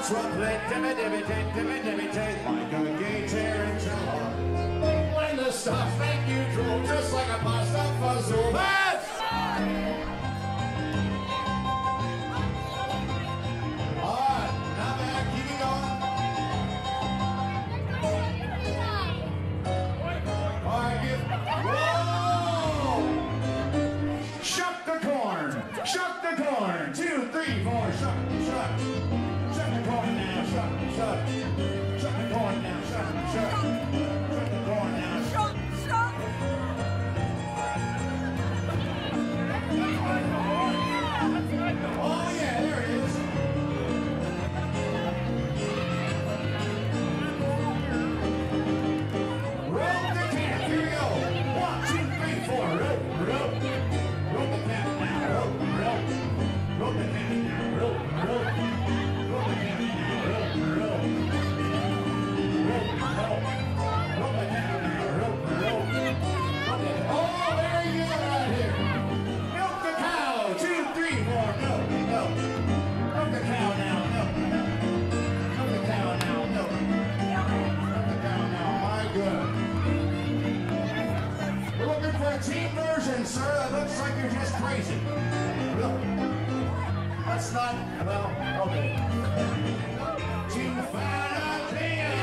trumpet, dimmy-dimmy-tay, like a gay tarantella. When the stuff make you drool, just like a pasta fuzzle. That's all right, now back, keep it going. All right, whoa! Shuck the corn, shuck the corn. 2, 3, 4, shuck, shuck. Shuck the corn now, shuck, shuck. Shuck the corn now, shuck, shuck. Shuck the corn now, shuck, shuck. Oh yeah, there he is. Roll the cat, here we go. 1, 2, 3, 4, roll, roll. Roll the cat now, roll, roll. Roll the cat now, roll, roll. Roll the cat now, roll, roll. Roll, roll. Roll the cat now, roll, roll. Oh, very good right here. Milk the cow, 2, 3, 4, milk, milk. Milk the cow now, milk. Milk the cow now, milk. Milk the cow now, my good. We're looking for a team version, sir. It looks like you're just crazy. Look. That's not, well, okay. To find a clear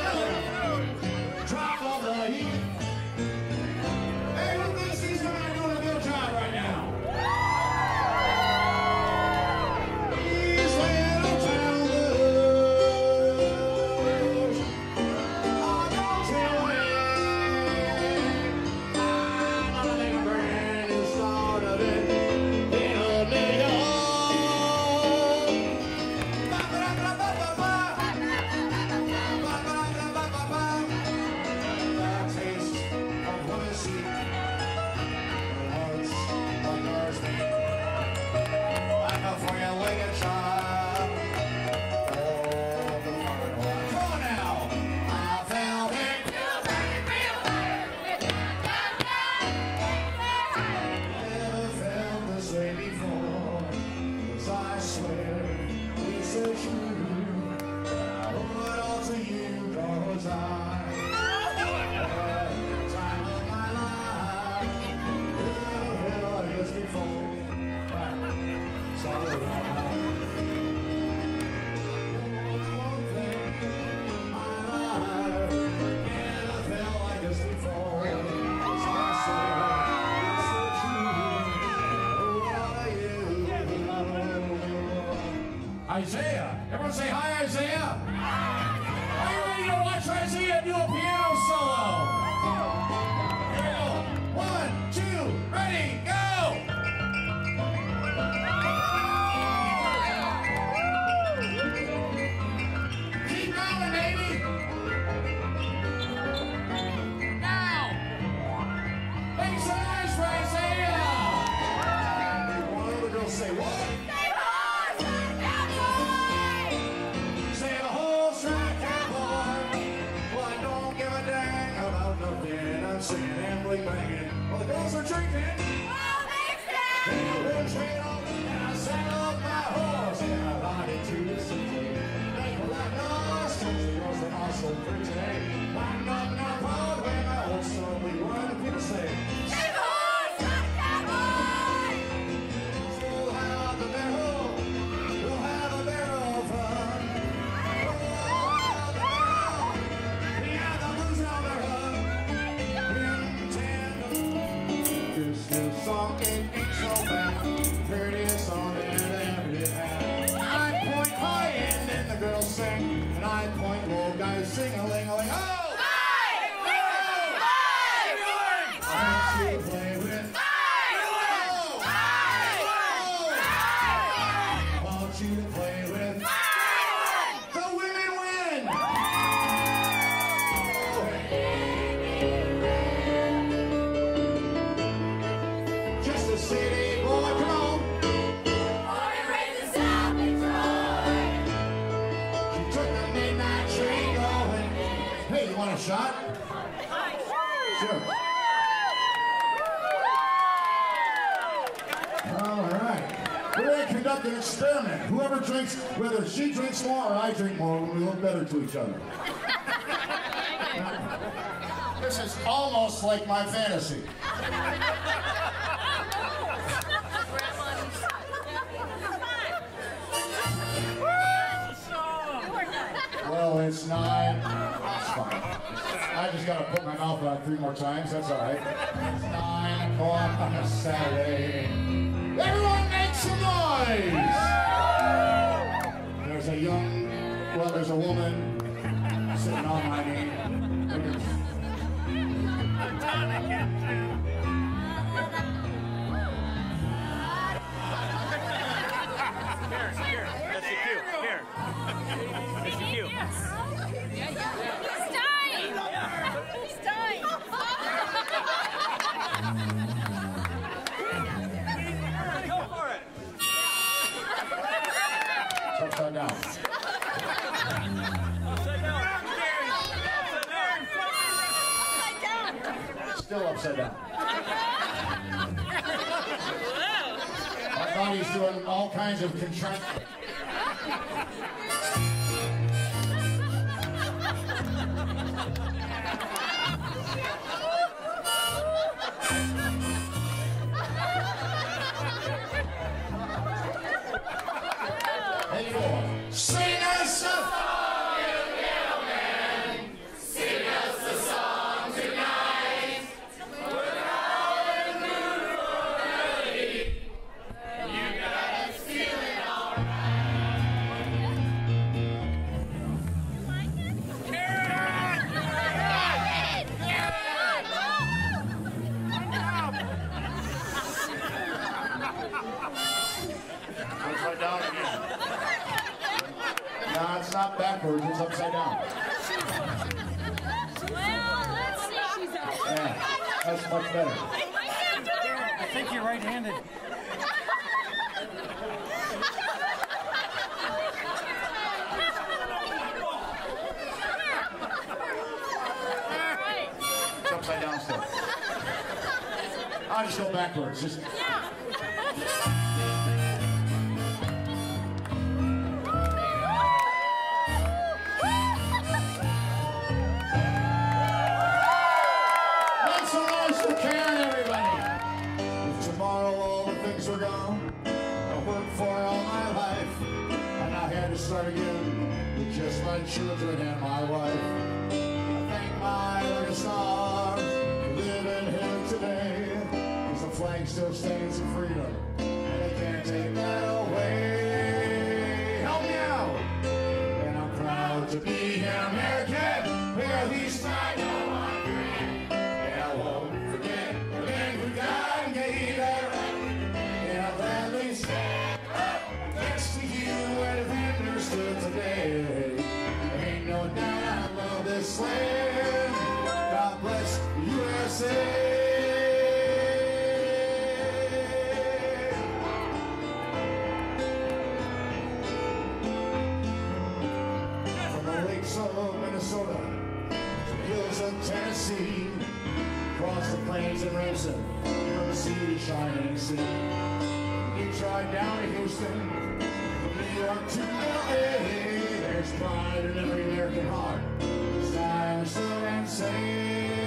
drop of the heat. Hey, who thinks these men are doing a good job right now? These little town girls. Oh, don't tell me. I'm gonna make a brand new start of it. In a million. Isaiah. Everyone say hi, Isaiah. Are you ready to watch Isaiah do a piano solo? Here we go. 1, 2, ready, go! Keep going, baby. Now. Make some noise for Isaiah. One of the girls say what? Singing and banging. Well, the girls are drinking. Oh, mixed it! They'll trade on me and I saddled my horse and I ride into the city. Make a black noise, since the girls are also pretty. I'm not Broadway, my old son, we run and people say, Shake the horse, rock that boy! we'll have the barrel, we'll have a barrel of fun. We'll have the barrel, yeah, the blues on the run. This song ain't so bad, prettiest song that ever had. I point high end and the girls sing, and I point low, guys sing a ling a ling. Oh! I want you to play with. I want you to play with. The women win. Just a city boy, come on. Born and raised in South Detroit. She took the midnight train going. Hey, you want a shot? Sure. All right. We're conduct an experiment. Whoever drinks, whether she drinks more or I drink more, we look better to each other. This is almost like my fantasy. Well, it's 9. That's fine. I just gotta put my mouth on 3 more times. That's all right. It's 9 o'clock on a Saturday. Everyone make some noise! There's a there's a woman sitting on my knee. Upside down. Still upside down. Our body's doing all kinds of contraction. Sing us a song, you gentlemen. Sing us a song tonight. We're all in the mood for a melody. You got us feeling alright. Upside down again. No, it's not backwards, it's upside down. Well, let's see. Yeah, that's much better. I think you're right-handed. It's upside down still. I'll just go backwards. Just... Start again with just my children and my wife. I thank my lucky stars for living here today, because the flag still stands for freedom, and they can't take that away. Help me out! And I'm proud to be an American, because each time I want dream, and I won't forget the men who died and gave that right, and I'll gladly stand up next to you and today. Ain't no doubt I love this land. God bless the USA. From the lakes of Minnesota to the hills of Tennessee, across the plains in Remsen, from the sea to shining sea. You drive down to Houston, New York to LA, there's pride in every American heart. Stand still and say